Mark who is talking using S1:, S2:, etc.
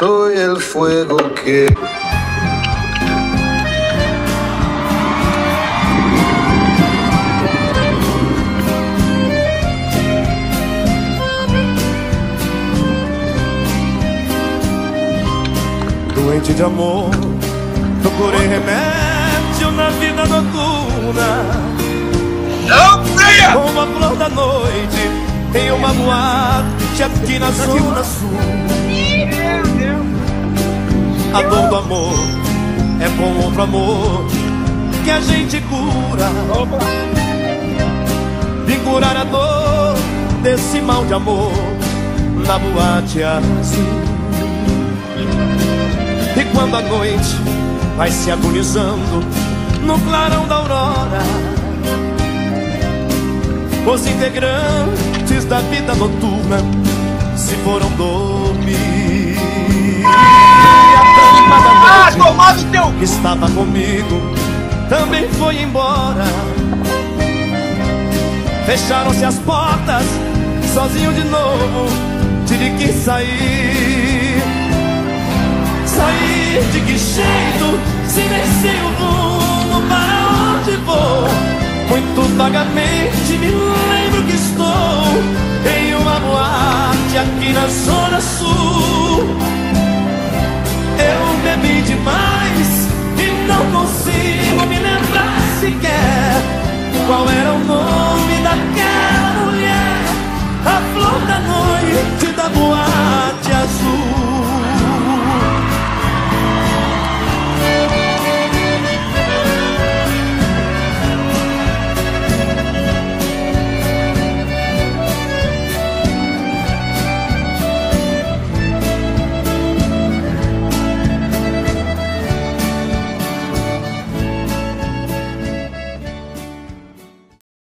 S1: soy el fuego que...
S2: Doente de amor, procurei remédio na vida noturna.
S3: Não freia!
S2: Com uma flor da noite em uma boate aqui na Zona Sul. A dor do amor é com outro amor que a gente cura. Vim curar a dor desse mal de amor na boate azul. E quando a noite vai se agonizando no clarão da aurora, os integrantes da vida noturna se foram dormir. E a dama da noite que estava comigo também foi embora. Fecharam-se as portas, sozinho de novo tive que sair. Sair de que jeito, se nem sei o rumo para onde vou. Muito vagamente me lembro que estou em uma boate aqui na Zona Sul.